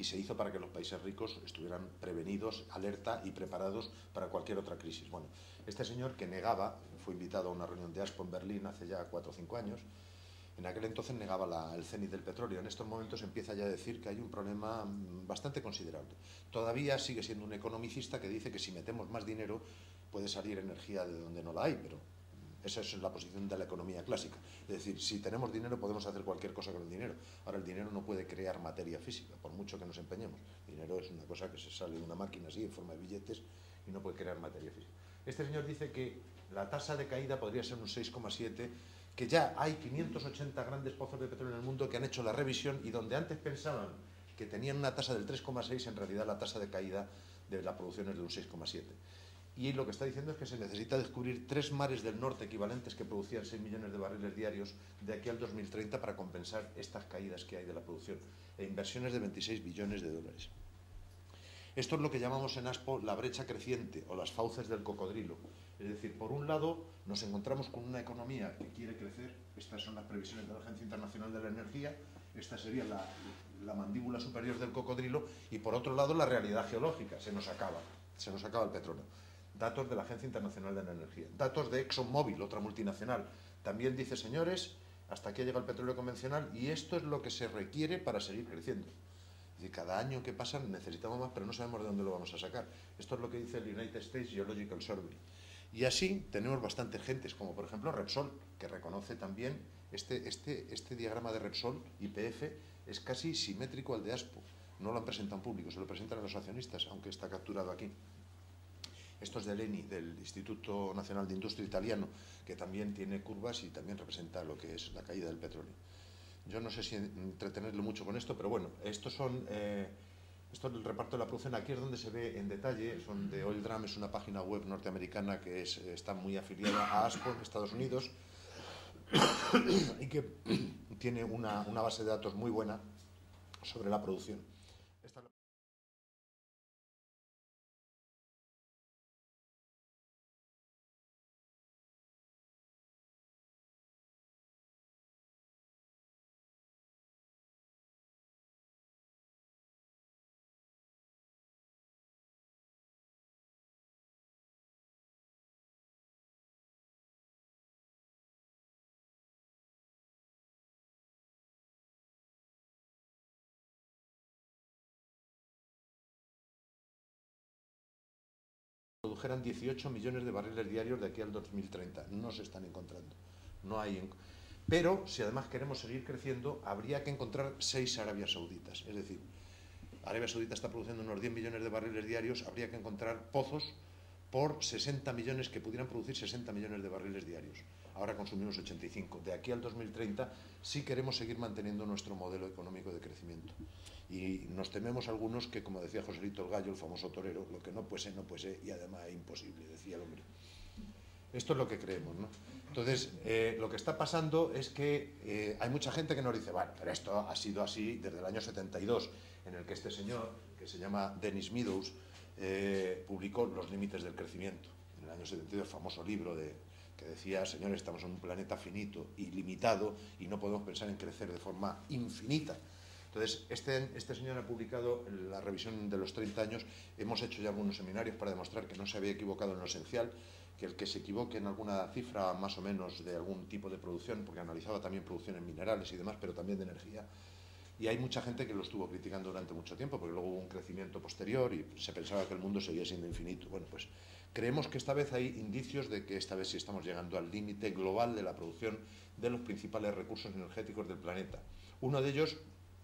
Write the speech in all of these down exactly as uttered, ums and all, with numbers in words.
y se hizo para que los países ricos estuvieran prevenidos, alerta y preparados para cualquier otra crisis. Bueno, este señor que negaba, fue invitado a una reunión de ASPO en Berlín hace ya cuatro o cinco años, en aquel entonces negaba la, el cenit del petróleo. En estos momentos empieza ya a decir que hay un problema bastante considerable. Todavía sigue siendo un economicista que dice que si metemos más dinero puede salir energía de donde no la hay, pero esa es la posición de la economía clásica. Es decir, si tenemos dinero podemos hacer cualquier cosa con el dinero. Ahora, el dinero no puede crear materia física, por mucho que nos empeñemos. El dinero es una cosa que se sale de una máquina así, en forma de billetes, y no puede crear materia física. Este señor dice que la tasa de caída podría ser un seis coma siete, que ya hay quinientos ochenta grandes pozos de petróleo en el mundo que han hecho la revisión y donde antes pensaban que tenían una tasa del tres coma seis, en realidad la tasa de caída de la producción es de un seis coma siete. Y lo que está diciendo es que se necesita descubrir tres mares del norte equivalentes que producían seis millones de barriles diarios de aquí al dos mil treinta para compensar estas caídas que hay de la producción, e inversiones de veintiséis billones de dólares. Esto es lo que llamamos en ASPO la brecha creciente o las fauces del cocodrilo. Es decir, por un lado nos encontramos con una economía que quiere crecer, estas son las previsiones de la Agencia Internacional de la Energía, esta sería la, la mandíbula superior del cocodrilo, y por otro lado la realidad geológica, se nos acaba, se nos acaba el petróleo. Datos de la Agencia Internacional de la Energía, datos de ExxonMobil, otra multinacional, también dice, señores, hasta aquí llega el petróleo convencional y esto es lo que se requiere para seguir creciendo. Es decir, cada año que pasa necesitamos más, pero no sabemos de dónde lo vamos a sacar. Esto es lo que dice el United States Geological Survey. Y así tenemos bastantes gentes, como por ejemplo Repsol, que reconoce también este, este, este diagrama de Repsol, Y P F, es casi simétrico al de ASPO. No lo han presentado en público, se lo presentan a los accionistas, aunque está capturado aquí. Esto es del E N I, del Instituto Nacional de Industria Italiano, que también tiene curvas y también representa lo que es la caída del petróleo. Yo no sé si entretenerlo mucho con esto, pero bueno, estos son, eh, esto es el reparto de la producción. Aquí es donde se ve en detalle, son de Oil Drum, es una página web norteamericana que es, está muy afiliada a ASPO en Estados Unidos y que tiene una, una base de datos muy buena sobre la producción. Esta es la... produjeran dieciocho millones de barriles diarios de aquí al dos mil treinta. No se están encontrando. No hay... En... Pero, si además queremos seguir creciendo, habría que encontrar seis Arabias Sauditas. Es decir, Arabia Saudita está produciendo unos diez millones de barriles diarios, habría que encontrar pozos por sesenta millones que pudieran producir sesenta millones de barriles diarios. Ahora consumimos ochenta y cinco. De aquí al dos mil treinta sí queremos seguir manteniendo nuestro modelo económico de crecimiento. Y nos tememos algunos que, como decía Joselito el Gallo, el famoso torero, lo que no puede ser, no puede ser, y además es imposible, decía el hombre. Esto es lo que creemos, ¿no? Entonces, eh, lo que está pasando es que eh, hay mucha gente que nos dice, bueno, pero esto ha sido así desde el año setenta y dos, en el que este señor, que se llama Dennis Meadows, eh, publicó Los límites del crecimiento. En el año setenta y dos, famoso libro de, que decía, señores, estamos en un planeta finito y limitado y no podemos pensar en crecer de forma infinita. Entonces, este, este señor ha publicado la revisión de los treinta años, hemos hecho ya algunos seminarios para demostrar que no se había equivocado en lo esencial, que el que se equivoque en alguna cifra más o menos de algún tipo de producción, porque analizaba también producciones minerales y demás, pero también de energía, y hay mucha gente que lo estuvo criticando durante mucho tiempo, porque luego hubo un crecimiento posterior y se pensaba que el mundo seguía siendo infinito. Bueno, pues creemos que esta vez hay indicios de que esta vez sí estamos llegando al límite global de la producción de los principales recursos energéticos del planeta. Uno de ellos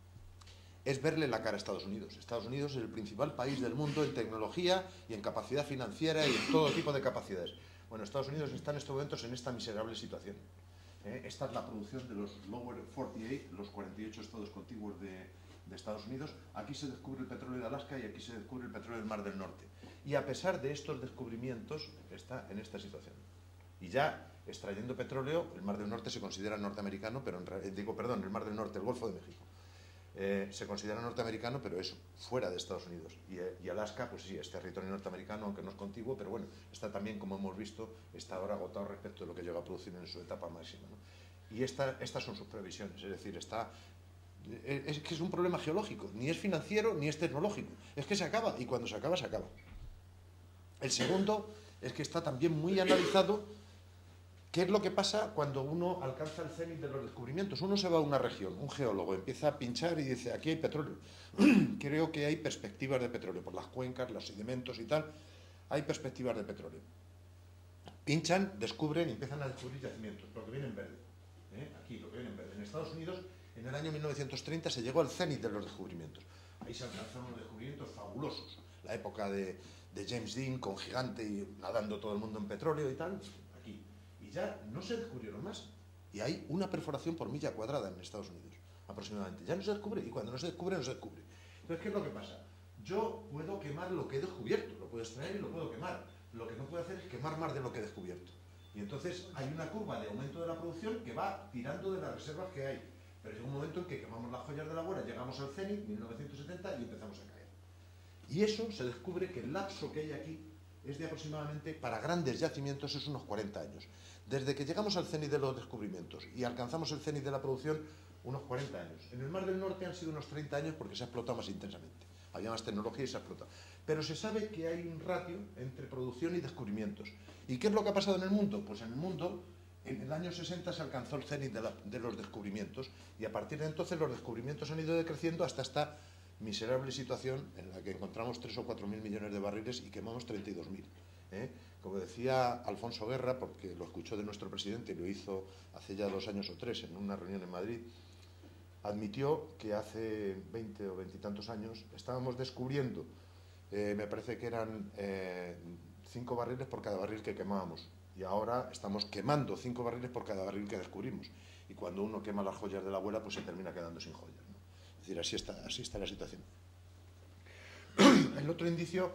es verle la cara a Estados Unidos. Estados Unidos es el principal país del mundo en tecnología y en capacidad financiera y en todo tipo de capacidades. Bueno, Estados Unidos está en estos momentos en esta miserable situación. ¿Eh? Esta es la producción de los Lower cuarenta y ocho, los cuarenta y ocho estados contiguos de, de Estados Unidos. Aquí se descubre el petróleo de Alaska y aquí se descubre el petróleo del Mar del Norte. Y a pesar de estos descubrimientos, está en esta situación. Y ya extrayendo petróleo, el Mar del Norte se considera norteamericano, pero en, digo, perdón, el Mar del Norte, el Golfo de México. Eh, se considera norteamericano, pero es fuera de Estados Unidos. Y, y Alaska, pues sí, es territorio norteamericano, aunque no es contiguo, pero bueno, está también, como hemos visto, está ahora agotado respecto de lo que llega a producir en su etapa máxima, ¿no? Y esta, estas son sus previsiones, es decir, está Es que es un problema geológico, ni es financiero ni es tecnológico. Es que se acaba, y cuando se acaba, se acaba. El segundo es que está también muy analizado qué es lo que pasa cuando uno alcanza el cenit de los descubrimientos. Uno se va a una región, un geólogo empieza a pinchar y dice, aquí hay petróleo. Creo que hay perspectivas de petróleo, por las cuencas, los sedimentos y tal, hay perspectivas de petróleo. Pinchan, descubren y empiezan a descubrir yacimientos, lo que viene en verde. ¿Eh? Aquí, lo que viene en verde. En Estados Unidos, en el año mil novecientos treinta, se llegó al cenit de los descubrimientos. Ahí se alcanzaron unos descubrimientos fabulosos. La época de, de James Dean, con Gigante y nadando todo el mundo en petróleo y tal, aquí. Y ya no se descubrieron más. Y hay una perforación por milla cuadrada en Estados Unidos, aproximadamente. Ya no se descubre, y cuando no se descubre, no se descubre. Entonces, ¿qué es lo que pasa? Yo puedo quemar lo que he descubierto, lo puedo extraer y lo puedo quemar. Lo que no puedo hacer es quemar más de lo que he descubierto. Y entonces hay una curva de aumento de la producción que va tirando de las reservas que hay. Pero llega un momento en que quemamos las joyas de la abuela, llegamos al cenit, mil novecientos setenta, y empezamos a caer. Y eso se descubre que el lapso que hay aquí es de aproximadamente, para grandes yacimientos, es unos cuarenta años. Desde que llegamos al cenit de los descubrimientos y alcanzamos el cenit de la producción, unos cuarenta años. En el Mar del Norte han sido unos treinta años porque se ha explotado más intensamente. Había más tecnología y se ha explotado. Pero se sabe que hay un ratio entre producción y descubrimientos. ¿Y qué es lo que ha pasado en el mundo? Pues en el mundo, en el año sesenta se alcanzó el cenit de, la, de los descubrimientos, y a partir de entonces los descubrimientos han ido decreciendo hasta esta miserable situación en la que encontramos tres o cuatro mil millones de barriles y quemamos treinta y dos mil. ¿eh? Como decía Alfonso Guerra, porque lo escuchó de nuestro presidente y lo hizo hace ya dos años o tres en una reunión en Madrid, admitió que hace veinte o veintitantos años estábamos descubriendo, eh, me parece que eran eh, cinco barriles por cada barril que quemábamos, y ahora estamos quemando cinco barriles por cada barril que descubrimos, y cuando uno quema las joyas de la abuela, pues se termina quedando sin joyas, ¿no? Es decir, así está, así está la situación. El otro indicio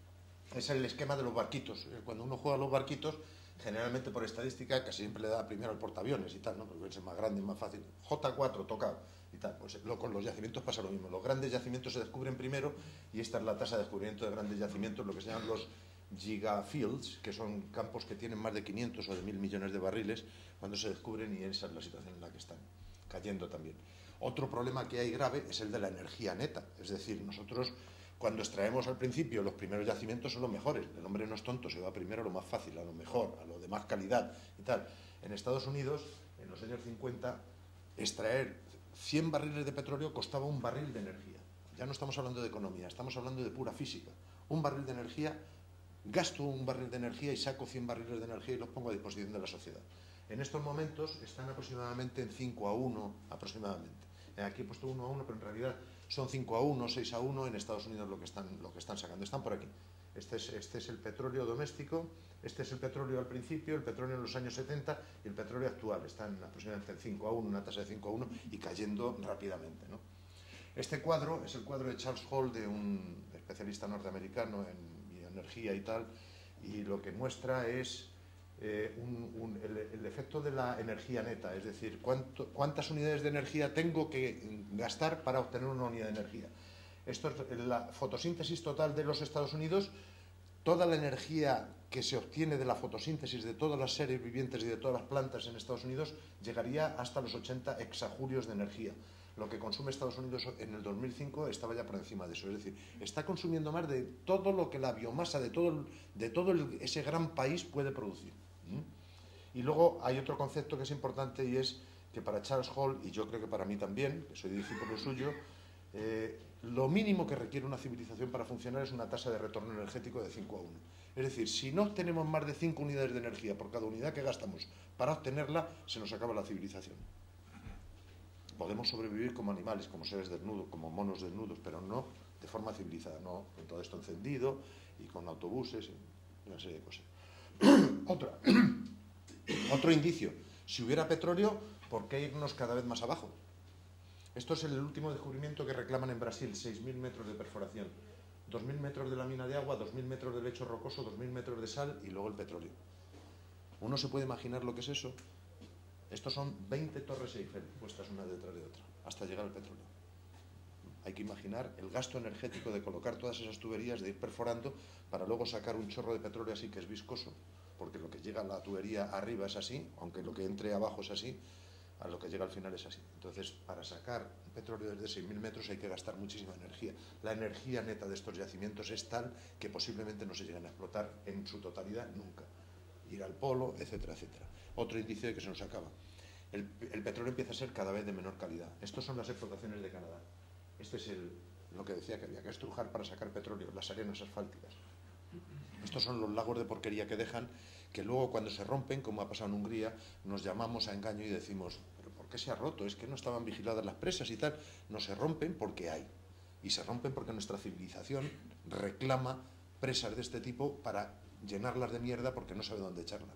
es el esquema de los barquitos. Cuando uno juega a los barquitos, generalmente por estadística casi siempre le da primero al portaaviones y tal, ¿no? Porque es más grande y más fácil. J cuatro tocado y tal. Pues lo, con los yacimientos pasa lo mismo. Los grandes yacimientos se descubren primero, y esta es la tasa de descubrimiento de grandes yacimientos, lo que se llaman los gigafields, que son campos que tienen más de quinientos o de mil millones de barriles cuando se descubren, y esa es la situación en la que están cayendo también. Otro problema que hay grave es el de la energía neta. Es decir, nosotros, cuando extraemos al principio, los primeros yacimientos son los mejores. El hombre no es tonto, se va primero a lo más fácil, a lo mejor, a lo de más calidad y tal. En Estados Unidos, en los años cincuenta, extraer cien barriles de petróleo costaba un barril de energía. Ya no estamos hablando de economía, estamos hablando de pura física. Un barril de energía, gasto un barril de energía y saco cien barriles de energía y los pongo a disposición de la sociedad. En estos momentos están aproximadamente en cinco a uno, aproximadamente. Aquí he puesto uno a uno, pero en realidad son cinco a uno, seis a uno en Estados Unidos lo que están, lo que están sacando. Están por aquí. Este es, este es el petróleo doméstico, este es el petróleo al principio, el petróleo en los años setenta y el petróleo actual. Están aproximadamente en cinco a uno, una tasa de cinco a uno, y cayendo rápidamente, ¿no? Este cuadro es el cuadro de Charles Hall, de un especialista norteamericano en energía y tal, y lo que muestra es eh, un, un, el, el efecto de la energía neta, es decir, cuánto, cuántas unidades de energía tengo que gastar para obtener una unidad de energía. Esto es la fotosíntesis total de los Estados Unidos. Toda la energía que se obtiene de la fotosíntesis de todas las seres vivientes y de todas las plantas en Estados Unidos llegaría hasta los ochenta exajulios de energía. Lo que consume Estados Unidos en el dos mil cinco estaba ya por encima de eso. Es decir, está consumiendo más de todo lo que la biomasa de todo, de todo el, ese gran país puede producir. ¿Mm? Y luego hay otro concepto que es importante, y es que para Charles Hall, y yo creo que para mí también, que soy discípulo suyo, eh, lo mínimo que requiere una civilización para funcionar es una tasa de retorno energético de cinco a uno. Es decir, si no tenemos más de cinco unidades de energía por cada unidad que gastamos para obtenerla, se nos acaba la civilización. Podemos sobrevivir como animales, como seres desnudos, como monos desnudos, pero no de forma civilizada, no con todo esto encendido y con autobuses y una serie de cosas. Otra, otro indicio, si hubiera petróleo, ¿por qué irnos cada vez más abajo? Esto es el último descubrimiento que reclaman en Brasil, seis mil metros de perforación, dos mil metros de la mina de agua, dos mil metros de lecho rocoso, dos mil metros de sal y luego el petróleo. ¿Uno se puede imaginar lo que es eso? Estos son veinte torres Eiffel puestas una detrás de otra, hasta llegar al petróleo. Hay que imaginar el gasto energético de colocar todas esas tuberías, de ir perforando, para luego sacar un chorro de petróleo así que es viscoso, porque lo que llega a la tubería arriba es así, aunque lo que entre abajo es así. a lo que llega al final es así. Entonces, para sacar petróleo desde seis mil metros hay que gastar muchísima energía. La energía neta de estos yacimientos es tal que posiblemente no se lleguen a explotar en su totalidad nunca. Ir al polo, etcétera, etcétera. Otro indicio de que se nos acaba. El, el petróleo empieza a ser cada vez de menor calidad. Estas son las explotaciones de Canadá. Este es el, lo que decía que había que estrujar para sacar petróleo, las arenas asfálticas. Estos son los lagos de porquería que dejan, que luego cuando se rompen, como ha pasado en Hungría, nos llamamos a engaño y decimos, ¿pero por qué se ha roto? Es que no estaban vigiladas las presas y tal. No se rompen porque hay. Y se rompen porque nuestra civilización reclama presas de este tipo para llenarlas de mierda porque no sabe dónde echarlas.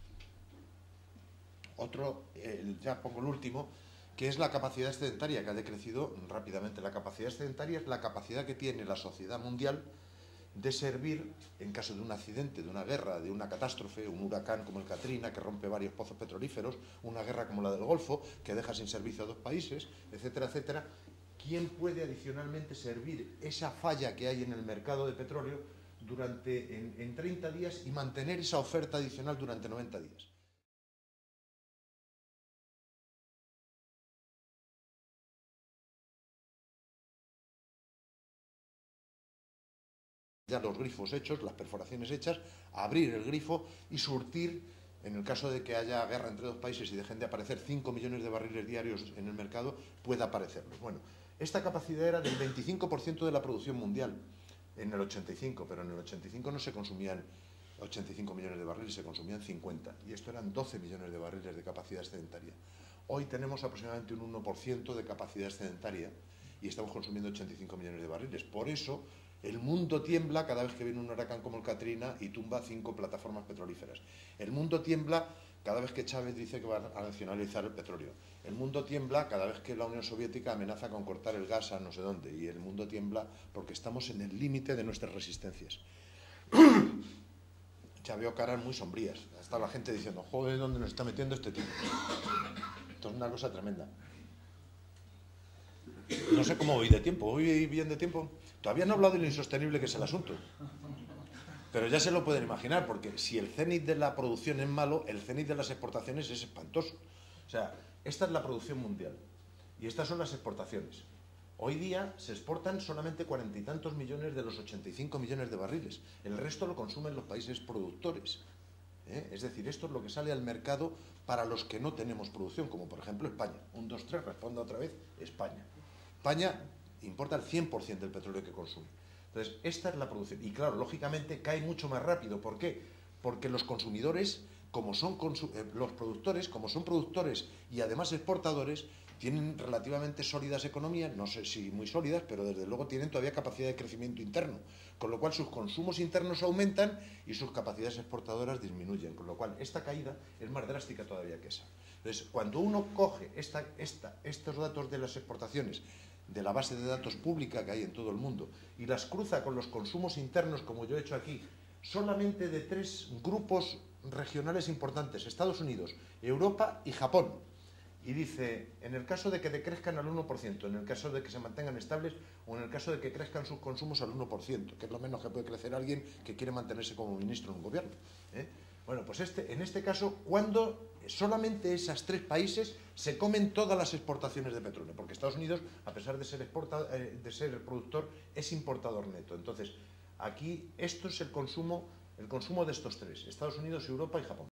Otro, el, ya pongo el último, que es la capacidad excedentaria, que ha decrecido rápidamente. La capacidad excedentaria es la capacidad que tiene la sociedad mundial de servir en caso de un accidente, de una guerra, de una catástrofe, un huracán como el Katrina que rompe varios pozos petrolíferos, una guerra como la del Golfo que deja sin servicio a dos países, etcétera, etcétera. ¿Quién puede adicionalmente servir esa falla que hay en el mercado de petróleo durante en, en treinta días y mantener esa oferta adicional durante noventa días? Ya los grifos hechos, las perforaciones hechas, abrir el grifo y surtir, en el caso de que haya guerra entre dos países y dejen de aparecer cinco millones de barriles diarios en el mercado, pueda aparecerlos. Bueno, esta capacidad era del veinticinco por ciento de la producción mundial en el ochenta y cinco, pero en el ochenta y cinco no se consumían ochenta y cinco millones de barriles, se consumían cincuenta, y esto eran doce millones de barriles de capacidad excedentaria. Hoy tenemos aproximadamente un uno por ciento de capacidad excedentaria y estamos consumiendo ochenta y cinco millones de barriles. Por eso el mundo tiembla cada vez que viene un huracán como el Katrina y tumba cinco plataformas petrolíferas. El mundo tiembla cada vez que Chávez dice que va a nacionalizar el petróleo. El mundo tiembla cada vez que la Unión Soviética amenaza con cortar el gas a no sé dónde. Y el mundo tiembla porque estamos en el límite de nuestras resistencias. Ya veo caras muy sombrías. Está la gente diciendo, joder, ¿dónde nos está metiendo este tipo? Esto es una cosa tremenda. No sé cómo voy de tiempo. ¿Voy bien de tiempo? Todavía no he hablado de lo insostenible que es el asunto. Pero ya se lo pueden imaginar, porque si el cenit de la producción es malo, el cenit de las exportaciones es espantoso. O sea, esta es la producción mundial y estas son las exportaciones. Hoy día se exportan solamente cuarenta y tantos millones de los ochenta y cinco millones de barriles. El resto lo consumen los países productores. ¿Eh? Es decir, esto es lo que sale al mercado para los que no tenemos producción, como por ejemplo España. Un, dos, tres, responda otra vez, España. España importa el cien por ciento del petróleo que consume. Entonces, esta es la producción. Y claro, lógicamente cae mucho más rápido. ¿Por qué? Porque los consumidores, como son consu eh, los productores, como son productores y además exportadores, tienen relativamente sólidas economías, no sé si muy sólidas, pero desde luego tienen todavía capacidad de crecimiento interno, con lo cual sus consumos internos aumentan y sus capacidades exportadoras disminuyen, con lo cual esta caída es más drástica todavía que esa. Entonces, cuando uno coge esta, esta, estos datos de las exportaciones de la base de datos pública que hay en todo el mundo y las cruza con los consumos internos, como yo he hecho aquí, solamente de tres grupos regionales importantes, Estados Unidos, Europa y Japón, y dice, en el caso de que decrezcan al uno por ciento, en el caso de que se mantengan estables o en el caso de que crezcan sus consumos al uno por ciento, que es lo menos que puede crecer alguien que quiere mantenerse como ministro en un gobierno. ¿eh? Bueno, pues este, en este caso, cuando solamente esos tres países se comen todas las exportaciones de petróleo, porque Estados Unidos, a pesar de ser, exporta, eh, de ser el productor, es importador neto. Entonces, aquí esto es el consumo, el consumo de estos tres, Estados Unidos, Europa y Japón.